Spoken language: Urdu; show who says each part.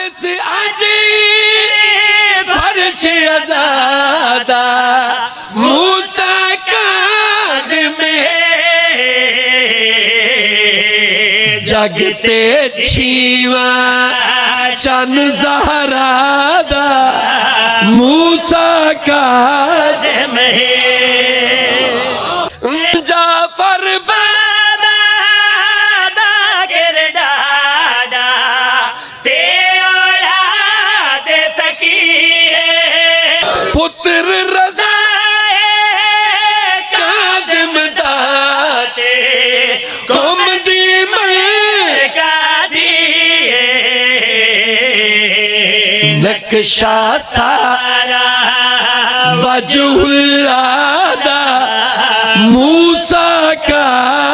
Speaker 1: وارث اجی فرش ازادہ موسیٰ کاظم جگتے چھیواں چن زہرا دا موسیٰ کاظم جعفر بادا دا گردادا تے اولاد سکیے پتر رضا کاظم داتے قوم دی ملکہ دیئے نقشہ سارا وجہ اللہ دا موسیٰ کا